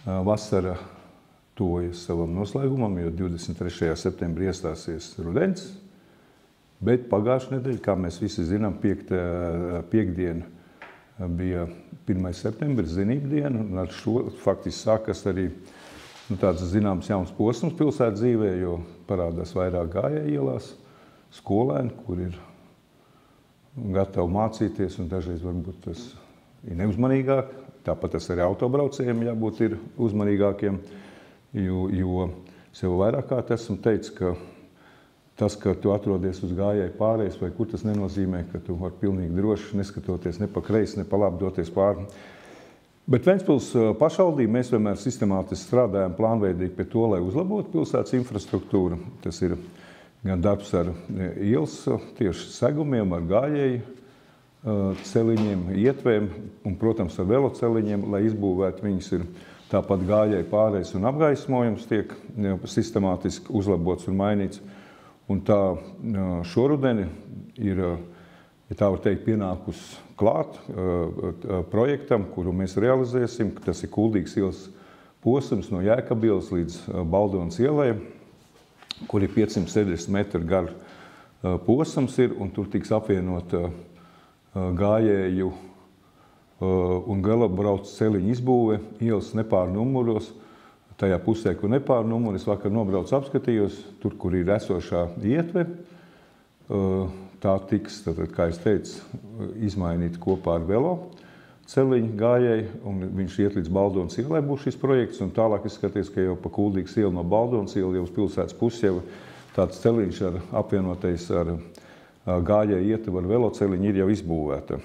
Vasara tuvojas savam noslēgumam, jo 23. septembrī iestāsies rudens, bet pagājušajā nedēļā, kā mēs visi zinām, piekdiena bija 1. septembris, zinību diena, un ar šo faktiski sākas arī tāds zināms jauns posms pilsētas dzīvē, jo parādās vairāk gājēju ielās, skolēni, kur ir gatavi mācīties, un dažreiz varbūt tas ir neuzmanīgāk. Tāpat tas arī autobraucējiem jābūt ir uzmanīgākiem, jo sev vairāk kārt esmu teicis, ka tas, ka tu atrodies uz gājēju pārējas vai kur, tas nenozīmē, ka tu vari pilnīgi droši, neskatoties ne pa kreisi, ne pa labi doties pāri. Bet Ventspils pašvaldība mēs vienmēr sistemātiski strādājam plānveidīgi pie to, lai uzlabotu pilsētas infrastruktūru. Tas ir gan darbs ar ielas tieši segumiem, ar gājēju celiņiem, ietvēm un, protams, ar veloceliņiem, lai izbūvētu viņas ir tāpat gājēju pārējais un apgaismojums tiek sistemātiski uzlabots un mainīts. Un tā šorudeni ir, ja tā var teikt, pienākus klāt projektam, kuru mēs realizēsim. Tas ir Kuldīgas ielas posms no Jēkabielas līdz Baldonas ielai, kur ir 570 metru gar posms ir, un tur tiks apvienot gājēju un galabraucu celiņu izbūve ielas nepārnumuros. Tajā pusē, kur nepārnumuri, es vakar nobraucu apskatījos, tur, kur ir esošā ietve, tā tiks, tātad, kā es teicu, izmainīt kopā ar velo celiņu gājēju, un viņš iet līdz Baldonas ielai būs šis projekts, un tālāk es skaties, ka jau pa Kuldīgas ielu no Baldonas ielu jau uz pilsētas pusi jau tāds celiņš ar apvienotais ar gājēju ietveru ar veloceliņu ir jau izbūvēta.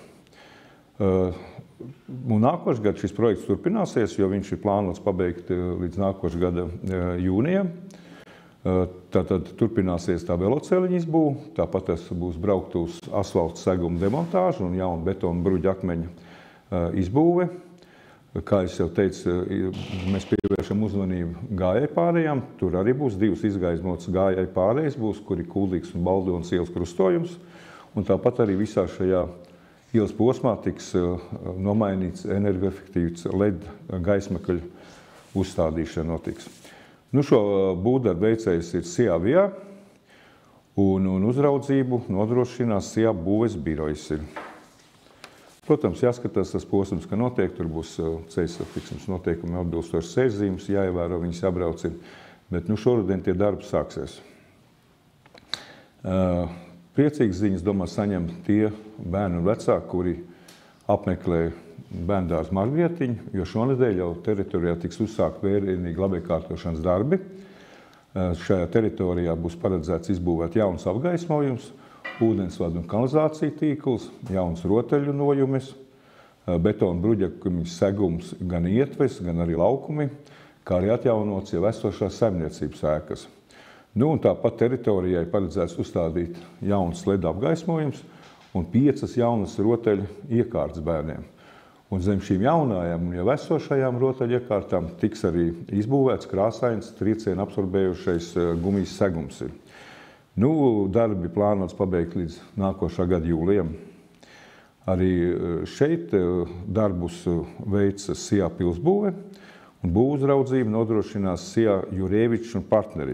Un nākošais gads šis projekts turpināsies, jo viņš ir plānots pabeigt līdz nākošā gada jūnijam. Tātad turpināsies tā veloceliņa izbūve, tāpat tas būs brauktuves asfalta seguma demontāža un jauna betona bruģa akmeņa izbūve. Kā es jau teicu, mēs pievēršam uzmanību gājēju pārējām. Tur arī būs divas izgaismotas gājēju pārējas, būs, kur ir Kuldīgas un Baldonas ielas krustojums. Un tāpat arī visā šajā ielas posmā tiks nomainīts energoefektīvs LED gaismakļu uzstādīšana notiks. Šo būvdarbu veicējs ir SIA Via, un uzraudzību nodrošinās SIA būves birojas. Protams, jāskatās tas posms, ka notiek, tur būs ceļu satiksmes noteikumi atbilstošas ceļzīmes, jāievēro viņas jābrauc, bet šoruden tie darbi sāksies. Priecīgas ziņas, domāju, saņem tie bērni un vecāki, kuri apmeklē bērndārzu Margrietiņu, jo šonedēļ jau teritorijā tiks uzsākt vērienīgi labiekārtošanas darbi. Šajā teritorijā būs paredzēts izbūvēt jauns apgaismojums, ūdensvadu un kanalizāciju tīkls, jauns rotaļu nojumes, betona bruģakmeņu segums gan ietves, gan arī laukumi, kā arī atjaunots jau esošās saimniecības ēkas. Un tāpat teritorijai paredzēts uzstādīt jauns LED apgaismojums un 5 jaunas rotaļu iekārtas bērniem. Un zem šīm jaunajām un jau esošajām rotaļu iekārtām tiks arī izbūvēts krāsains, triecienu absorbējušais gumijas segums. Darbi plānots pabeigt līdz nākošā gada jūlijam. Arī šeit darbus veica SIA pilsbūve un būvuzraudzību nodrošinās SIA Jurēvičs un partneri.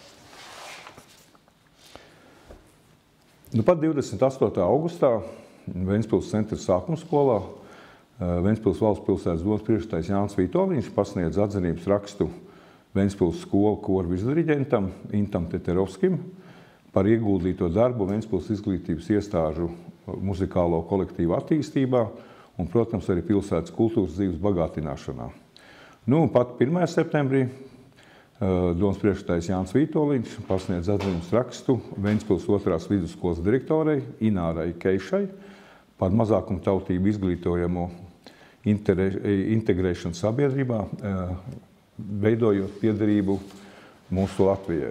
Pat 28. augustā Ventspils centra sākuma skolā Ventspils valsts pilsētas domas priekšsēdētājs Jānis Vītoliņš pasniedz atzinības rakstu Ventspils skolu koru virsdiriģentam Intam Teterovskim par ieguldīto darbu Ventspils izglītības iestāžu muzikālo kolektīvu attīstībā un, protams, arī pilsētas kultūras dzīves bagātināšanā. Pat 1. septembrī domas priekšsēdētājs Jānis Vītoliņš pasniedz atzinības rakstu Ventspils 2. vidusskolas direktorei Inārai Keišai par mazākumtautību izglītojamo integrēšanu sabiedrībā, veidojot piederību mūsu Latvijai.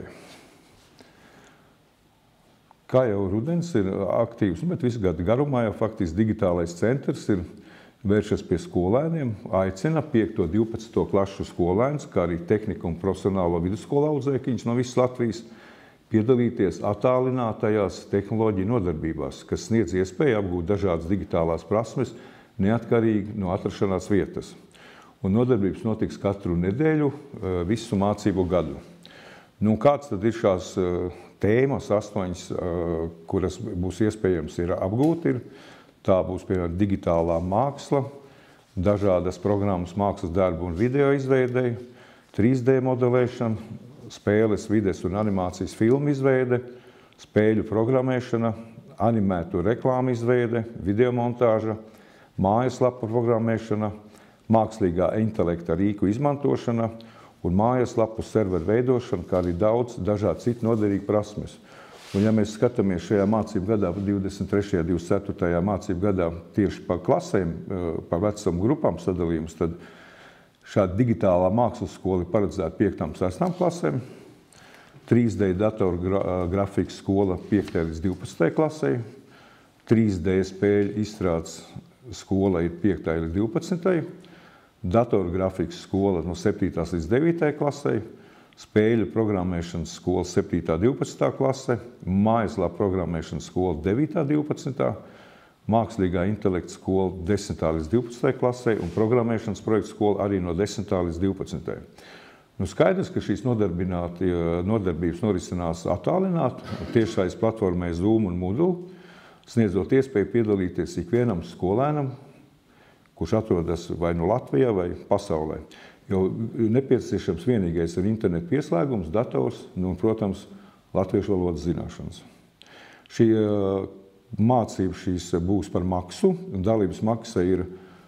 Kā jau rudens ir aktīvs, bet visu gadu garumā jau faktiski digitālais centrs ir vēršas pie skolēniem, aicina 5. un 12. klašu skolēnus, kā arī tehniku un profesionālo vidusskolu audzēkņus no visas Latvijas, piedalīties attālinātajās tehnoloģiju nodarbībās, kas sniedz iespēju apgūt dažādas digitālās prasmes neatkarīgi no atrašanās vietas. un nodarbības notiks katru nedēļu visu mācību gadu. Nu, kāds tad ir šās tēmas 8, kuras būs iespējams apgūt? Tā būs, piemēram, digitālā māksla, dažādas programmas mākslas darbu un video izveidei, 3D modelēšana, spēles, vides un animācijas filmu izveide, spēļu programmēšana, animētu reklāmu izveide, videomontāža, mājaslapu programmēšana, mākslīgā intelekta rīku izmantošana un mājaslapu serveru veidošana, kā arī daudz dažādu citu noderīgu prasmes. Un, ja mēs skatāmies šajā mācību gadā, 23. un 24. mācību gadā tieši pa klasēm, pa vecuma grupām sadalījumus, tad šāda digitālā mākslas skola ir paredzēta 5. un 6. klasēm, 3D datoru grafikas skola 5. līdz 12. klasē, 3D spēļu izstrādes skola ir 5. līdz 12. Datoru grafikas skola no 7. līdz 9. klasē, spēļu programmēšanas skola 7. un 12. klasē, mājaslapu programmēšanas skola 9. un 12. mākslīgā intelekta skola 10. līdz 12. klasē un programmēšanas projekta skola arī no 10. līdz 12. Nu, skaidrs, ka šīs nodarbības norisinās attālināti, tiešais platformai Zoom un Moodle, sniedzot iespēju piedalīties ikvienam skolēnam, kurš atrodas vai nu Latvijā vai pasaulē. Jo nepieciešams vienīgais ir internetu pieslēgums, dators, nu, un, protams, latviešu valodas zināšanas. Šī mācība šīs būs par maksu, un dalības maksa ir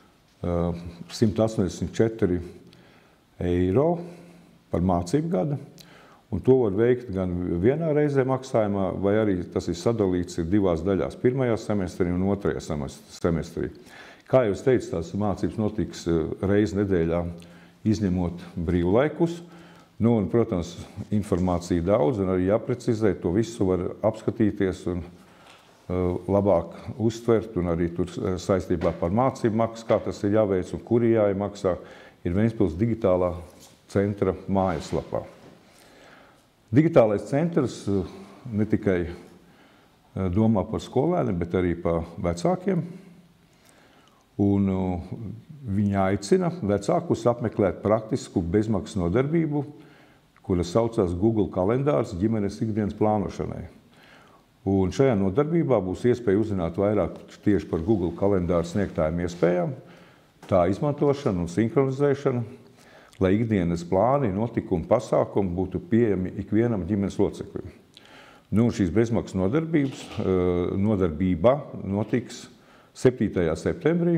184 eiro par mācību gada, un to var veikt gan vienā reizē maksājumā, vai arī tas ir sadalīts divās daļās, 1. semestrī un 2. semestrī. Kā jau es teicu, tās mācības notiks reizi nedēļā, izņemot brīvlaikus. Nu, un, protams, informācija daudz, un arī jāprecizē, to visu var apskatīties un labāk uztvert, un arī tur saistībā par mācību maksu, kā tas ir jāveic un kur jāiemaksā, ir Ventspils digitālā centra mājaslapā. Digitālais centrs ne tikai domā par skolēniem, bet arī par vecākiem. Un viņi aicina vecākus apmeklēt praktisku bezmaksas nodarbību, kura saucās Google kalendārs ģimenes ikdienas plānošanai. Un šajā nodarbībā būs iespēja uzzināt vairāk tieši par Google kalendāru sniegtājiem iespējām, tā izmantošanu un sinhronizēšanu, lai ikdienas plāni, notikumi, pasākumi būtu pieejami ikvienam ģimenes loceklim. Nu, šīs bezmaksas nodarbība notiks 7. septembrī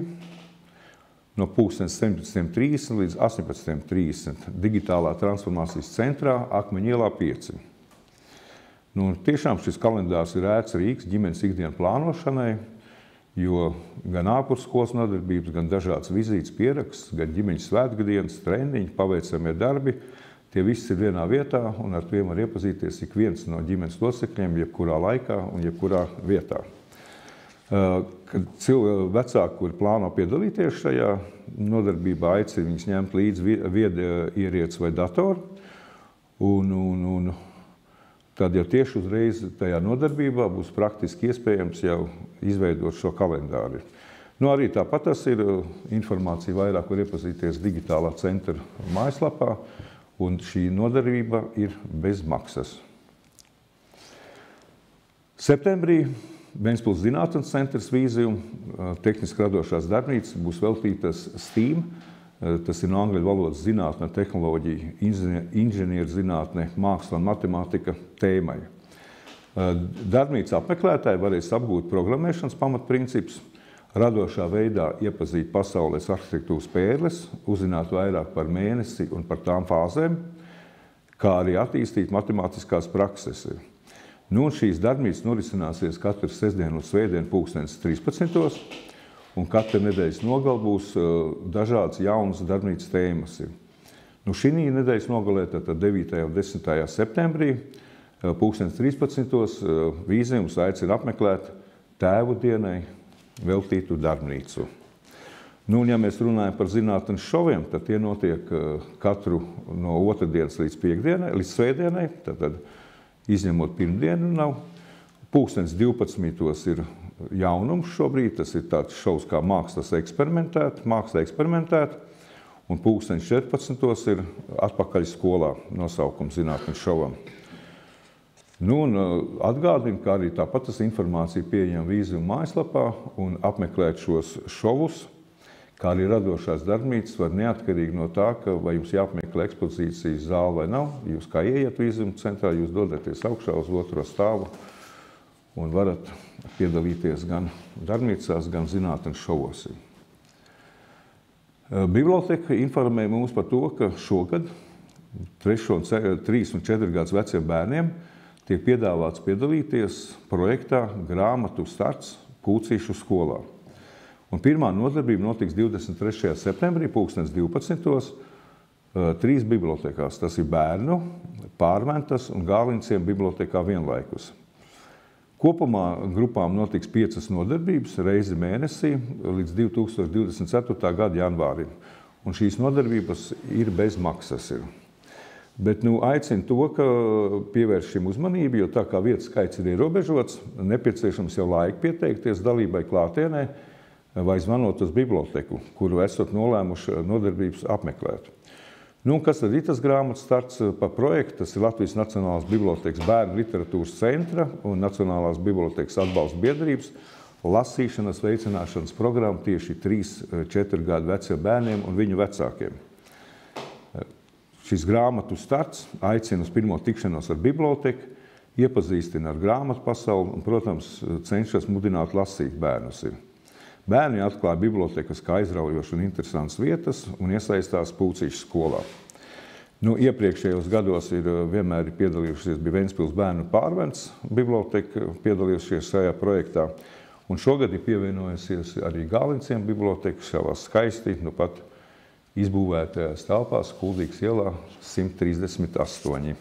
no 17:30 līdz 18:30 digitālā transformācijas centrā Akmeņu ielā 5. Nu, tiešām šis kalendārs ir ērts rīks ģimenes ikdienas plānošanai, jo gan ārpusskolas nodarbības, gan dažādas vizītes pieraksts, gan ģimeņu svētgadienas, treniņi, paveicamie darbi, tie visi ir vienā vietā, un ar tiem var iepazīties ik viens no ģimenes locekļiem, jebkurā laikā un jebkurā vietā. Kad vecāki, kuri plāno piedalīties šajā nodarbībā, aicina viņus ņemt līdzi viedierīci vai datoru, un tad jau tieši uzreiz tajā nodarbībā būs praktiski iespējams jau izveidot šo kalendāru. Nu, arī tāpat tas ir informācija vairāk var iepazīties digitālā centra mājaslapā, un šī nodarbība ir bez maksas. Septembrī Ventspils zinātnes centrs vīziju tehniski radošās darbnīcas būs veltītas STEAM, tas ir no angļu valodas zinātne, tehnoloģija, inženieru zinātne, māksla un matemātika tēmai. Darbnīca apmeklētāji varēs apgūt programmēšanas pamatprincipus, radošā veidā iepazīt pasaules arhitektūras pērles, uzzināt vairāk par mēnesi un par tām fāzēm, kā arī attīstīt matemātiskās prakses. Nu, šīs darbnīcas norisināsies katru sestdienu un svētdienu 13:00, un katru nedēļas nogali būs dažādas jaunas darbnīcas tēmas. Nu, šī nedēļas nogalē, tātad 9. un 10. septembrī, 13:00 vīzijums aicina apmeklēt tēvu dienai veltītu darbnīcu. Nu, un ja mēs runājam par zinātnes šoviem, tad tie notiek katru no otrdienas līdz svētdienai, tad izņemot pirmdienu nav. 12:00 ir jaunums šobrīd, tas ir tāds šovs kā māksla eksperimentēt, un 14. ir atpakaļ skolā nosaukums zinātnes šovam. Nu, un atgādinu, ka arī tāpat tas informācija pieejama Vīzuma mājaslapā un apmeklēt šos šovus, kā arī radošās darbnīcas var neatkarīgi no tā, ka vai jums jāapmeklē ekspozīcijas zāle vai nav. Jūs kā ieiet Vīzuma centrā, jūs dodaties augšā uz 2. stāvu un varat piedalīties gan darbnīcās, gan zinātnes šovos. Biblioteka informēja mums par to, ka šogad 3 un 4 gadus veciem bērniem tiek piedāvāts piedalīties projektā Grāmatu starts Pūcīšu skolā. Un pirmā nodarbība notiks 23. septembrī 2012. 3 bibliotekās. Tas ir Bērnu, Pārventas un Gāliņciem bibliotekā vienlaikus. Kopumā grupām notiks 5 nodarbības reizi mēnesī līdz 2024. gada janvārim. Un šīs nodarbības ir bez maksas. Bet aicinu to, ka pievērš šim uzmanību, jo tā kā vietas skaits ir ierobežots, nepieciešams jau laika pieteikties dalībai klātienē vai zvanot uz biblioteku, kuru esat nolēmuši nodarbības apmeklēt. Kas tad ir tas grāmatu starts par projektu? Tas ir Latvijas Nacionālās bibliotekas bērnu literatūras centra un Nacionālās bibliotekas atbalsta biedrības lasīšanas veicināšanas programma tieši 3-4 gadu veciem bērniem un viņu vecākiem. Šis grāmatu starts aicina uz pirmo tikšanos ar biblioteku, iepazīstina ar grāmatu pasauli un, protams, cenšas mudināt lasīt bērnus. Bērni atklāja bibliotekas kā aizraujošas un interesantas vietas un iesaistās Pūcīšu skolā. Iepriekšējos gados vienmēr piedalījušies bija Ventspils bērnu Pārventas biblioteka, piedalījušies šajā projektā. Un šogad ir pievienojusies arī Gāliņciem biblioteka šajā skaisti, pat izbūvētajās telpās Kuldīgas ielā 138.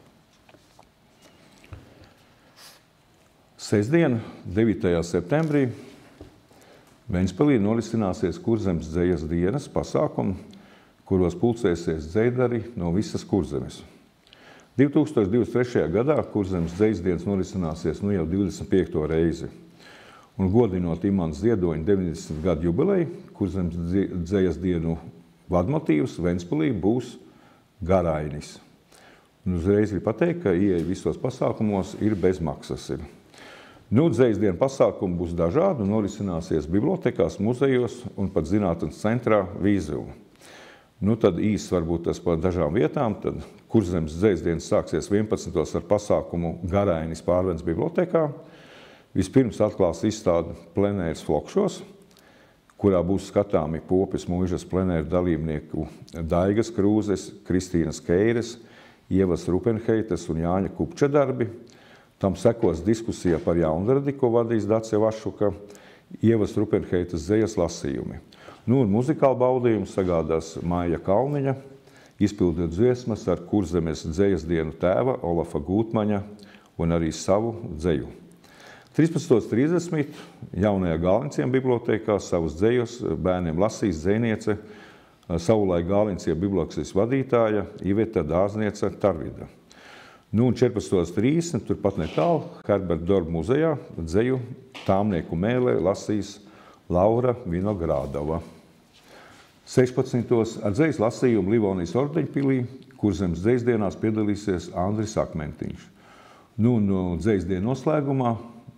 Sestdien, 9. septembrī, Ventspilī norisināsies Kurzemes dzejas dienas pasākumi, kuros pulcēsies dzejdari no visas Kurzemes. 2023. gadā Kurzemes dzejas dienas norisināsies jau 25. reizi. Un godinot Imants Ziedoņa 90 gadu jubileju, Kurzemes dzejas dienu vadmotīvs Ventspilī būs Garainis. Un uzreiz ir pateikt, ka ieeja visos pasākumos ir bez maksas. Dzejas dienu pasākumi būs dažādi un norisināsies bibliotekās, muzejos un pat zinātnes centrā Vīzuma. Tad īsts varbūt tas par dažām vietām. Tad Kurzemes dzejas dienas sāksies 11. ar pasākumu Garainis Pārventas bibliotekā. Vispirms atklās izstādi Plenērs Flokšos, kurā būs skatāmi Popes mūžas plenēra dalībnieku Daigas Krūzes, Kristīnas Keires, Ievas Rupenheitas un Jāņa Kupča darbi. Tam sekos diskusija par jaunradi, ko vadīs Dace Vašuka, Ievas Rupenheitas dzejas lasījumi. Un muzikālu baudījumu sagādās Maija Kalniņa, izpildot dziesmas ar Kurzemes dzejas dienu tēva Olafa Gūtmaņa un arī savu dzeju. 13.30 jaunajā Gāliņciem bibliotekā savus dzejus bērniem lasīs dzejniece, savulaik Gāliņciem bibliotekas vadītāja Iveta Dārzniece Tarvida. Un 14.30 turpat netālu Herberta Dorba muzejā dzeju Tāmnieku mēlē lasīs Laura Vinogrādova. 16. ar dzejas lasījumu Livonijas ordeņpilī Kurzemes dzejas dienās piedalīsies Andris Akmentiņš. Dzejas dienu noslēgumā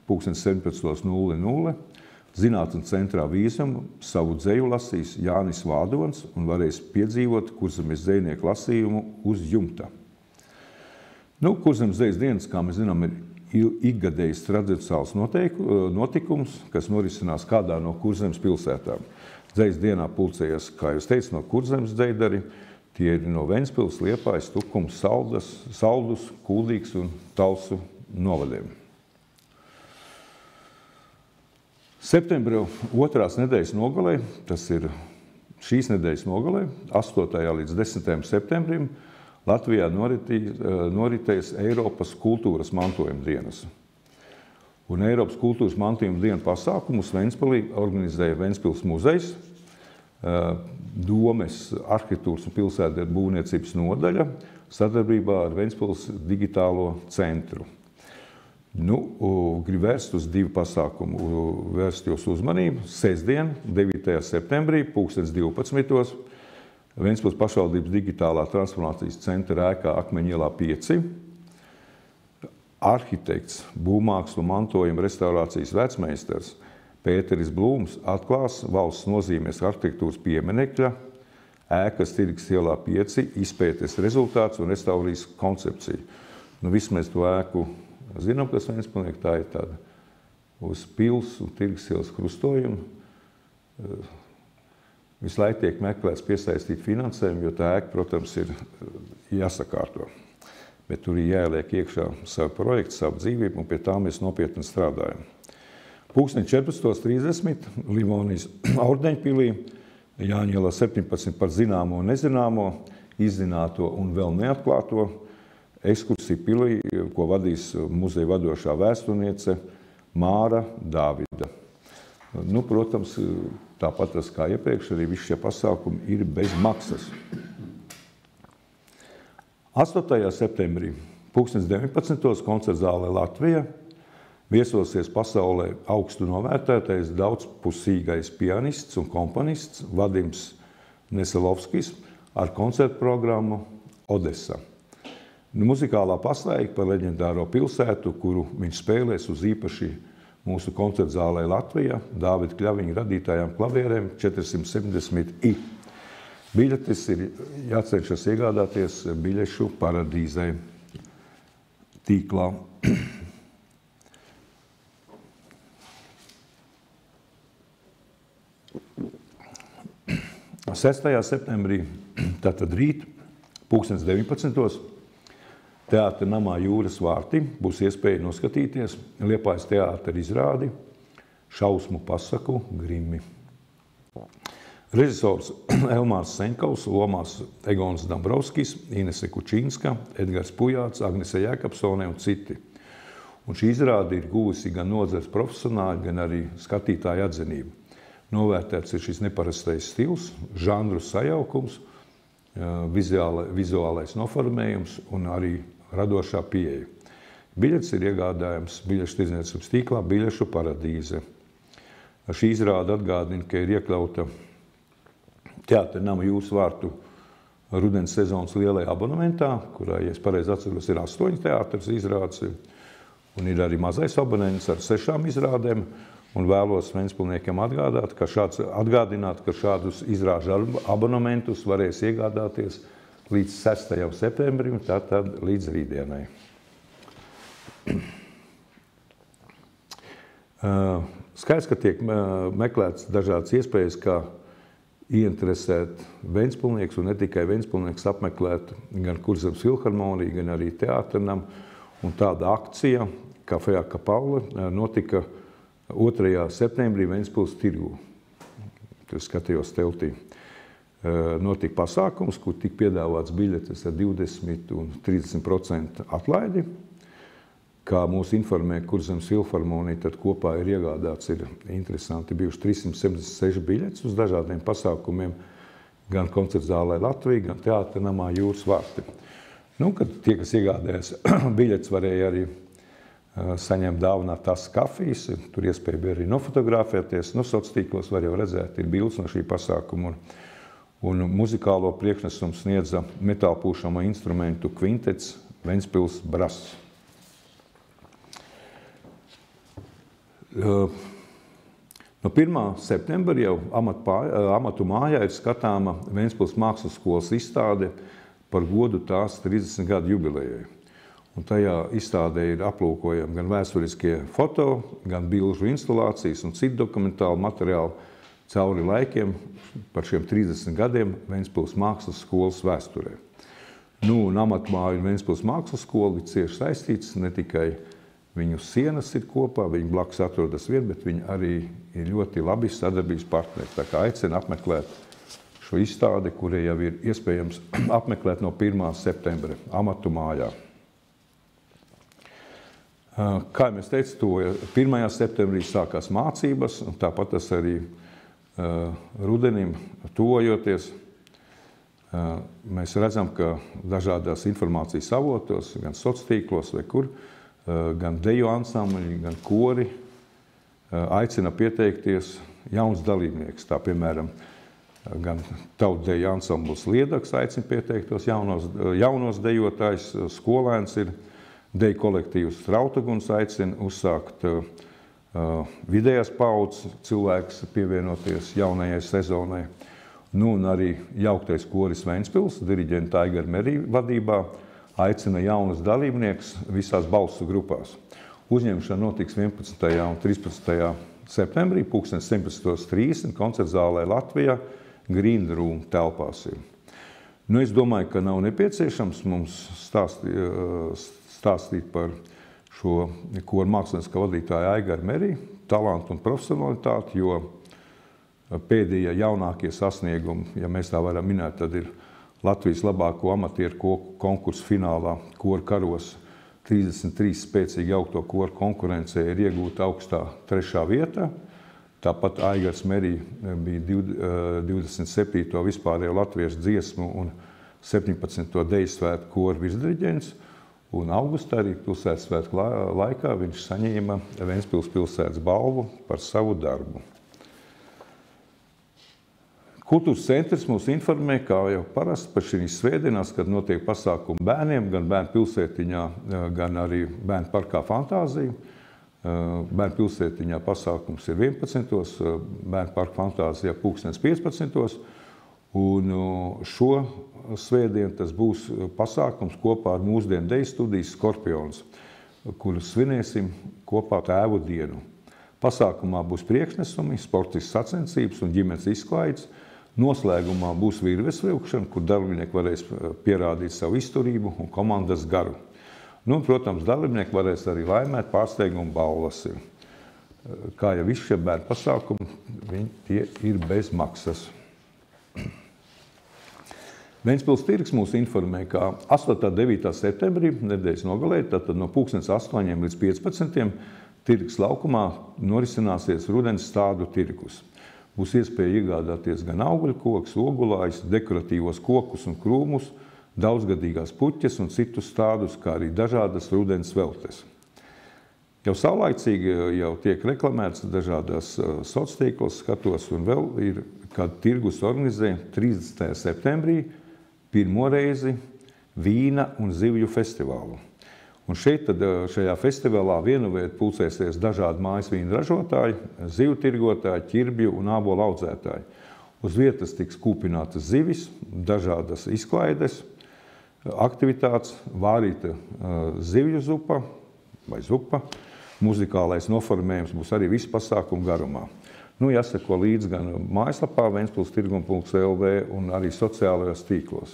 17.00 Zinātnes centrā Vīzuma savu dzeju lasīs Jānis Vādons un varēs piedzīvot Kurzemes dzejnieku lasījumu uz jumta. Kurzemes dzejas dienas, kā mēs zinām, ir ikgadējs tradicionāls notikums, kas norisinās kādā no Kurzemes pilsētām. Dzejas dienā pulcējas, kā jūs teicat, no Kurzemes dzejdari. Tie ir no Ventspils, Liepājas, Tukums, Saldus, Kuldīgas un Talsu novadiem. Septembra 2. nedēļas nogalē, tas ir šīs nedēļas nogalē, 8. līdz 10. septembrim, Latvijā noritēs Eiropas kultūras mantojuma dienas. Un Eiropas kultūras mantojuma dienu pasākumus Ventspilī organizēja Ventspils muzejs, Domes arhitektūras un pilsētu būvniecības nodaļa sadarbībā ar Ventspils digitālo centru. Gribu vērst uz 2 pasākumu, vērst jūs uzmanību. Sestdien, 9. septembrī, 12. Ventspils pašvaldības digitālā transformācijas centra ēkā Akmeņu ielā 5. Arhitekts, būvmākslu mantojuma restaurācijas vecmeistars Pēteris Blūms atklās valsts nozīmēs arhitektūras pieminekļa ēkas Tirgas ielā 5 izpētes rezultāts un restaurācijas koncepcija. Viss mēs to ēku zinām, kas Ventspilnieki, tā ir tāda uz pils un Tirgas ielas krustojumu. Visu laiku tiek meklēts piesaistīt finansējumu, jo tā ēka, protams, ir jāsakārto. Bet tur ir jāieliek iekšā savu projektu, savu dzīvību, un pie tā mēs nopietni strādājam. Pulksteni 14:30 Livonijas ordeņpilī, Jāņu ielā 17 par zināmo un nezināmo, izzināto un vēl neatklāto ekskursiju pilī, ko vadīs muzeja vadošā vēsturniece Māra Dāvida. Protams, tāpat kā iepriekš, arī visi šie pasākumi ir bez maksas. 8. septembrī, 19. koncertzālē Latvija, viesosies pasaulē augstu novērtētais daudzpusīgais pianists un komponists Vadims Neselovskis ar koncertu programmu Odessa. Muzikālā paslēga par leģendāro pilsētu, kuru viņš spēlēs uz īpaši mūsu koncertzālē Latvijā, Dāvida Kļaviņa radītājām klavierēm 470i. Biļetes ir jācenšas iegādāties biļešu paradīzē tīklā. 6. septembrī, tātad rīt, 19. Teātra namā Jūras vārti būs iespēja noskatīties Liepājas teātra izrādi Šausmu pasaku Grimmi. Režisors Elmārs Senkovs, lomās Egons Dambrovskis, Inese Kučīnska, Edgars Pujāts, Agnese Jēkabsone un citi. Un šī izrāde ir guvusi gan nozares profesionāļu, gan arī skatītāju atzinību. Novērtēts ir šis neparastais stils, žanru sajaukums, vizuālais noformējums un arī radošā pieeja. Biļetes ir iegādājams biļešu tirdzniecības tīklā Biļešu paradīze. Šī izrāde atgādina, ka ir iekļauta Teātra nama Jūras vārtu rudens sezonas lielajā abonementā, kurā, ja es pareizi atceros, ir 8 teātras izrādes, un ir arī mazais abonents ar 6 izrādēm. Un vēlos Ventspilniekiem atgādināt, ka šādus izrāžu abonementus varēs iegādāties līdz 6. septembrim, tātad līdz rītdienai. Skaidrs, ka tiek meklēts dažādas iespējas, kā ieinteresēt Ventspilnieks un ne tikai Ventspilnieks apmeklēt gan Kurzemes filharmoniju, gan arī teātrinam. Un tāda akcija, Kafejā Kapaule, notika 2. septembrī Ventspils tirgū. Tur skatījos teltī. Notika pasākums, kur tika piedāvāts biļetes ar 20 un 30% atlaidi. Kā mūs informē Kurzemes filharmonija, tad kopā ir iegādāts, ir interesanti, bijuši 376 biļetes uz dažādiem pasākumiem, gan koncertzālē Latvija, gan Teātra namā Jūras vārti. Kad tie, kas iegādājas biļetes, varēja arī saņemt dāvinā tas kafijas, tur iespēja bija arī nofotografēties. Sociālos tīklos var jau redzēt, ir bildes no šī pasākuma. Un muzikālo priekšnesumu sniedza metālpūšamo instrumentu kvintets Ventspils brass. No 1. septembra jau amatu mājā ir skatāma Ventspils mākslas skolas izstāde par godu tās 30 gadu jubilejai. Un tajā izstādē ir aplūkojami gan vēsturiskie foto, gan bilžu instalācijas un citu dokumentālu materiālu cauri laikiem par šiem 30 gadiem Ventspils mākslas skolas vēsturē. Un amatmāju un Ventspils mākslas skola ir cieši saistīts, ne tikai viņu sienas ir kopā, viņi blakus atrodas vien, bet viņi arī ir ļoti labi sadarbības partneri. Tā kā aicinu apmeklēt šo izstādi, kurie jau ir iespējams apmeklēt no 1. septembra amatu mājā. Kā jau es teicu, 1. septembrī sākās mācības, un tāpat tas arī rudenim tuvojoties. Mēs redzam, ka dažādās informācijas avotos, gan sociālos tīklos vai kur, gan deju ansambļi, gan kori aicina pieteikties jauns dalībnieks. Tā, piemēram, gan tautdeju ansambls Liedaks aicina pieteiktos jaunos dejotājus, skolēns ir deju kolektīvs Trautaguns aicina uzsākt vidējās paudzes cilvēks pievienoties jaunajai sezonai. Nu, un arī jauktais koris Ventspils, diriģenta Aigara Merija vadībā, aicina jaunus dalībniekus visās balsu grupās. Uzņemšana notiks 11. un 13. septembrī, 17:30 koncertzālē Latvijā, Green Room telpās ir. Nu, es domāju, ka nav nepieciešams mums stāstīt par šo koru mākslinieckā vadītāja Aigara Merija talantu un profesionalitāti, jo pēdējie jaunākie sasniegumi, ja mēs tā varam minēt, tad ir Latvijas labāko amatieru koku konkursu finālā koru karos 33 spēcīgi jaukto koru konkurencē ir iegūta augstā 3. vietā. Tāpat Aigars Merija bija 27. vispārējo latviešu dziesmu un 17. deju svētku koru virsdiriģents. Un augustā arī pilsētsvētku laikā viņš saņēma Ventspils pilsētas balvu par savu darbu. Kultūras centrs mūs informē, kā jau parasti par šīs svētdienās, kad notiek pasākumi bērniem, gan bērnu pilsētiņā, gan arī bērnu parkā Fantāzija. Bērnu pilsētiņā pasākums ir 11. Bērnu parka Fantāzijā 15. Un šo svētdienu tas būs pasākums kopā ar mūsdienu deju studijas Skorpions, kurus svinēsim kopā Tēvu dienu. Pasākumā būs priekšnesumi, sportistas sacensības un ģimenes izklaides. Noslēgumā būs virves vilkšana, kur dalībnieki varēs pierādīt savu izturību un komandas garu. Nu, protams, dalībnieki varēs arī laimēt pārsteigumu balvas. Kā jau visi šie bērnu pasākumi, tie ir bez maksas. Ventspils tirgs mūs informē, ka 8. un 9. septembrī, nedēļas nogalē, tātad no 8:00 līdz 15:00 tirgs laukumā norisināsies rudens stādu tirgus. Būs iespēja iegādāties gan augļkokus, ogulājus, dekoratīvos kokus un krūmus, daudzgadīgās puķes un citus stādus, kā arī dažādas rudens veltes. Jau saulaicīgi jau tiek reklamēts dažādās sociālos tīklos, skatos, un vēl ir, kad tirgus organizē 30. septembrī pirmo reizi vīna un zivju festivālu. Un šeit tad, šajā festivālā vienuviet pulcēsies dažādi mājas vīnu ražotāji, zivju tirgotāji, ķirbju un ābolu audzētāji. Uz vietas tiks kūpinātas zivis, dažādas izklaides, aktivitātes, vārīta zivju zupa vai zupa. Muzikālais noformējums būs arī visu pasākumu garumā. Nu, jāsako līdz gan mājaslapā ventspilstirgum.lv un arī sociālajos tīklos.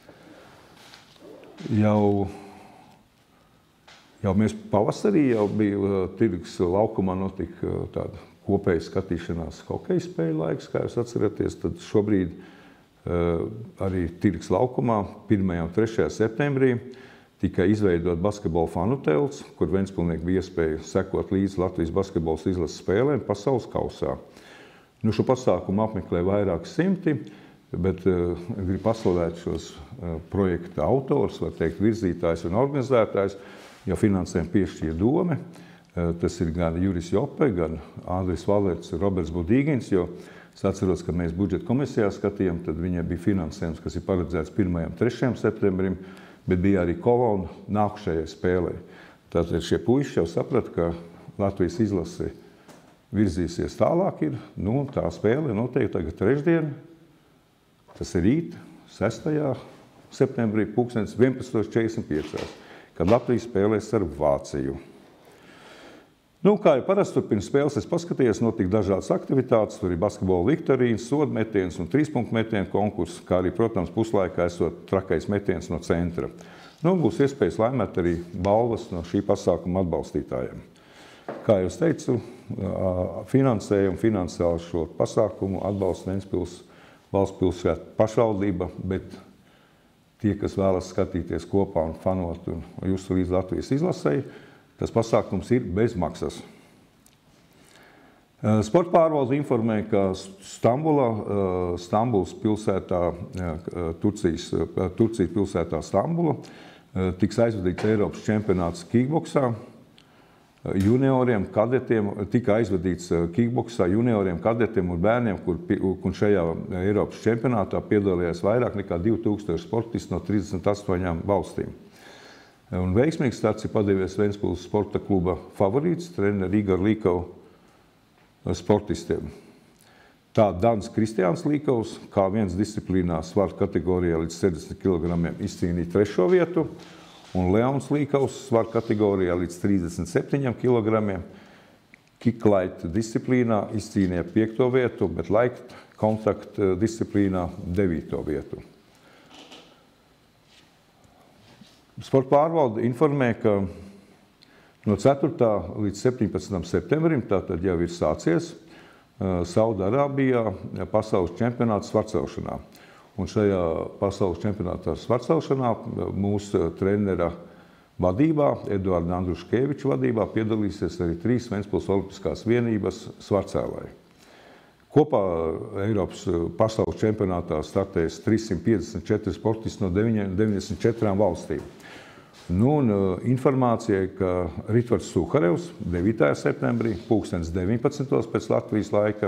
Jau mēs pavasarī jau bija tirgus laukumā notika tāda kopēja skatīšanās hokeja spēļu laiks, kā jūs atceraties, tad šobrīd arī tirgus laukumā 1. un 3. septembrī tika izveidot basketbola fanu telts, kur ventspilnieki bija iespēja sekot līdz Latvijas basketbola izlases spēlēm pasaules kausā. Nu, šo pasākumu apmeklē vairāk simti, bet gribu paslavēt šos projekta autors, var teikt, virzītājs un organizētājs, jo finansējumu piešķīra dome. Tas ir gan Juris Jope, gan Andris Valerts, Roberts Budīgins, jo es atceros, ka mēs budžeta komisijā skatījām, tad viņiem bija finansējums, kas ir paredzēts 1. un 3. septembrim, bet bija arī kolona nākušajai spēlē. Tātad šie puiši jau saprata, ka Latvijas izlase virzīsies tālāk ir. Nu, tā spēle noteikti tagad trešdien, tas ir rīt, 6. septembrī, 11:45, kad Latvija spēlēs ar Vāciju. Nu, kā jau parasti, pirms spēles es paskatījos, notika dažādas aktivitātes, tur ir basketbola viktorīnas, sodmetiens un 3-punktu metienu konkurss, kā arī, protams, puslaikā esot trakais metiens no centra. Nu, būs iespējas laimēt arī balvas no šī pasākuma atbalstītājiem. Kā jau es teicu, finansējumu finansiāli šo pasākumu atbalsta Ventspils valsts pilsētu pašvaldība, bet tie, kas vēlas skatīties kopā un fanot un justu līdz Latvijas izlasēji, tas pasākums ir bez maksas. Sporta pārvalde informē, ka Stambulas pilsētā, Turcijas pilsētā Stambula, tiks aizvadīts Eiropas čempionāts kickboksā. junioriem, kadetiem, tika aizvadīts kickboksā junioriem, kadetiem un bērniem, kur šajā Eiropas čempionātā piedalījās vairāk nekā 2000 sportisti no 38 valstīm. Un veiksmīgs starts ir padevies Ventspils sporta kluba favorīts, treneri Igor Līkova sportistiem. Tā Dans Kristiāns Līkovs K1 disciplīnā svaru kategorijā līdz 70 kg izcīnīja 3. vietu, un Leons Līkovs svaru kategorijā līdz 37 kg. Kicklight disciplīnā izcīnīja 5. vietu, bet light contact disciplīnā 9. vietu. Sporta pārvalde informē, ka no 4. līdz 17. septembrim tātad jau ir sācies Saudarābijā pasaules čempionāts svarcelšanā. Un šajā pasaules čempionātā svarcelšanā mūsu trenera vadībā, Eduarda Andruškeviča vadībā, piedalīsies arī 3 Ventspils olimpiskās vienības svarcēlāji. Kopā Eiropas pasaules čempionātā startēs 354 sportisti no 94 valstīm. Nu, un informācija, ka Ritvards Suharevs 9. septembrī, 19. pēc Latvijas laika,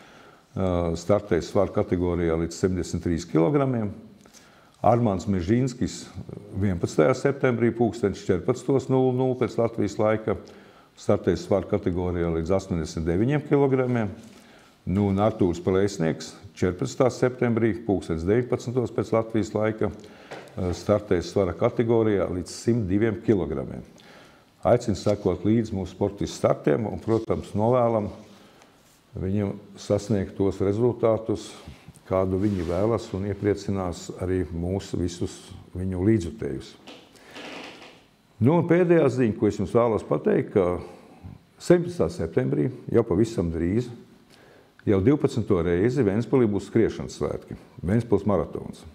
startēs svaru kategorijā līdz 73 kg. Armāns Mežīnskis 11. septembrī, 14.00 pēc Latvijas laika, startēs svaru kategorijā līdz 89 kg. Nu, un Artūrs Plēsnieks 14. septembrī, 19. pēc Latvijas laika, startēs svara kategorijā līdz 102 kg. Aicinu sekot līdz mūsu sportistu startiem un, protams, novēlam viņiem sasniegt tos rezultātus, kādu viņi vēlas, un iepriecinās arī mūsu visus viņu līdzjutējus. Nu, un pēdējā ziņa, ko es jums vēlos pateikt, ka 17. septembrī, jau pavisam drīz, jau 12. reizi Ventspilī būs skriešanas svētki, Ventspils maratons.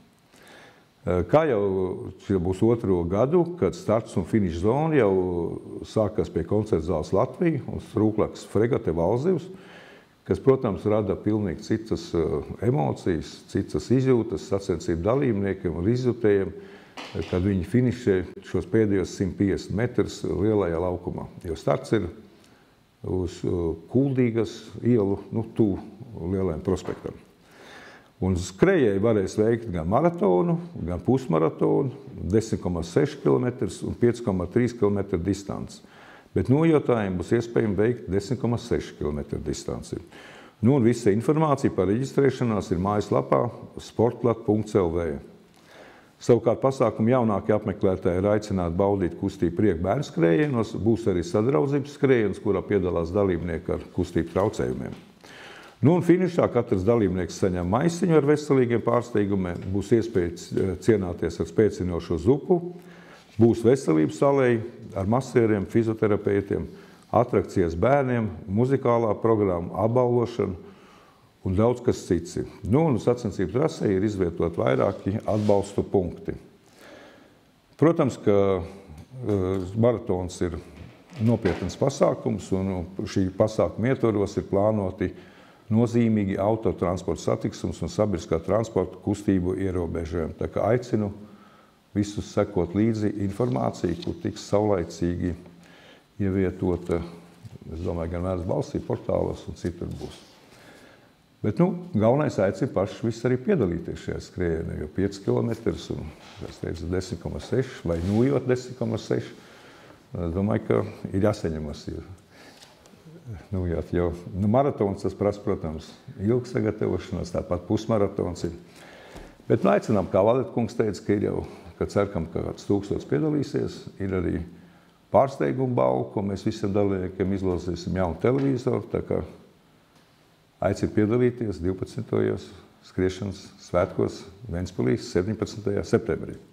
Kā jau būs 2. gadu, kad starts un finiša zona jau sākas pie koncerta zāles Latvija un Strūklakas fregate Valzivs, kas, protams, rada pilnīgi citas emocijas, citas izjūtas sacensību dalībniekiem un izjūtējiem, kad viņi finišē šos pēdējos 150 metrus lielajā laukumā. Jo starts ir uz Kuldīgas ielu, tuvu lielajam prospektam. Un skrejēji varēs veikt gan maratonu, gan pusmaratonu, 10,6 km un 5,3 km distanci. Bet nojotājiem būs iespējams veikt 10,6 km distanci. Nu, un visa informācija par reģistrēšanās ir mājaslapā sportlat.lv. Savukārt pasākumu jaunākie apmeklētāji ir aicināti baudīt kustību prieku bērnu skrējienos, būs arī sadraudzības skrējiens, kurā piedalās dalībnieki ar kustību traucējumiem. Nu, un finišā katrs dalībnieks saņem maisiņu ar veselīgiem pārsteigumiem, būs iespēja cienāties ar spēcinošo zupu, būs veselības salēji ar masieriem, fizioterapeitiem, atrakcijas bērniem, muzikālā programma, apbalvošana un daudz kas cits. Nu, un sacensību trasē ir izvietot vairāki atbalstu punkti. Protams, ka maratons ir nopietns pasākums, un šī pasākuma ietvaros ir plānoti nozīmīgi autotransporta satiksmes un sabiedriskā transporta kustību ierobežojumi. Tā kā aicinu visus sekot līdzi informāciju, kur tiks saulaicīgi ievietota, es domāju, gan Vēras balsī, portālos un citur būs. Bet, galvenais aicinu paši visi arī piedalīties šajā skrējienā, jo 5 km un, es teicu, 10,6 vai nojot 10,6, domāju, ka ir jāsaņemas. Jo maratons tas prasa, protams, ilgu sagatavošanos, tāpat pusmaratons ir. Bet aicinām, kā Valetkungs teica, ka ir jau, kad cerkam, ka kāds 1000 piedalīsies, ir arī pārsteiguma balva, ko mēs visiem dalībniekiem izlozēsim jaunu televizoru, tā kā aicinu piedalīties 12. skriešanas svētkos Ventspilī 17. septembrī.